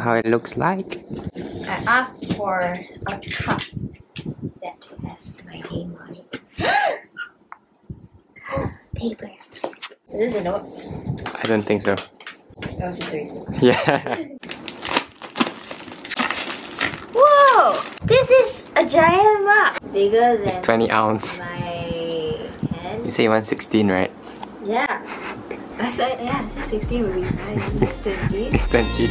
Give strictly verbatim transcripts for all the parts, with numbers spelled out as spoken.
how it looks like. I asked for a cup that has my name on it. Paper. Is this a note? I don't think so. That was just a receipt. Yeah. Whoa! This is a giant map! Bigger than It's twenty ounce. my hand. You say you want sixteen, right? Yeah. I said, yeah, I said sixteen would be fine. This is twenty. twenty.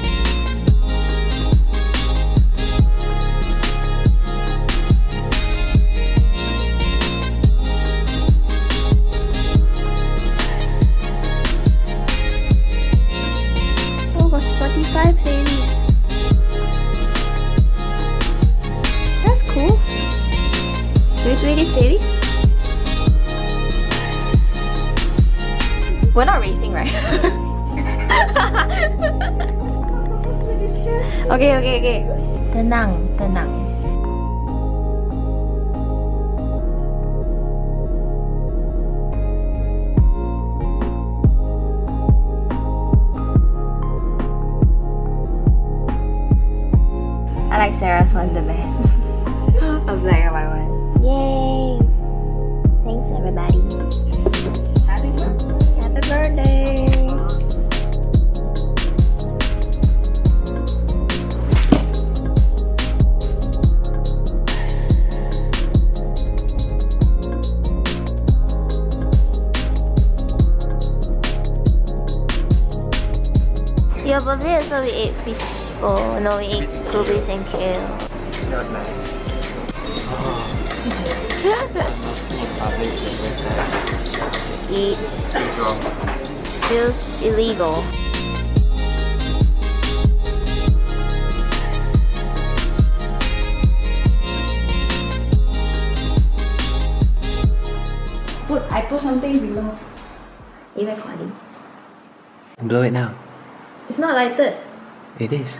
Spotify playlist. That's cool. Do we play this playlist? We're not racing, right? Okay, okay, okay. Tenang, tenang. I like Sarah's one the best. I was like, my one. Yay! Thanks, everybody. Happy birthday! Happy birthday! Your birthday also we ate fish. Oh no, we ate blueberries and kale. That was nice. Oh. Eat. Feels wrong. Feels illegal. Put, I put something below. You recording? Blow it now. It's not lighted. It is.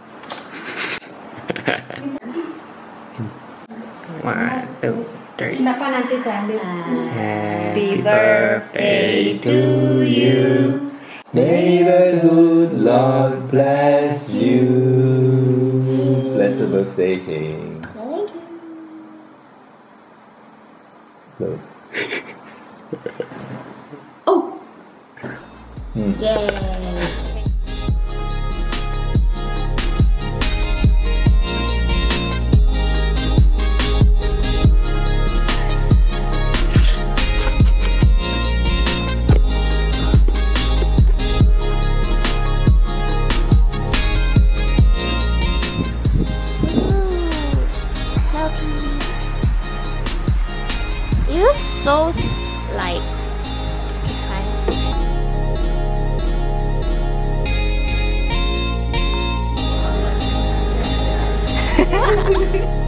One, two, three. Kenapa nanti saya ambil? Happy birthday to you. May the good Lord bless you. Bless the birthday king. Thank you. Blow. Oh! Hmm. Yay! You look so like okay, fine.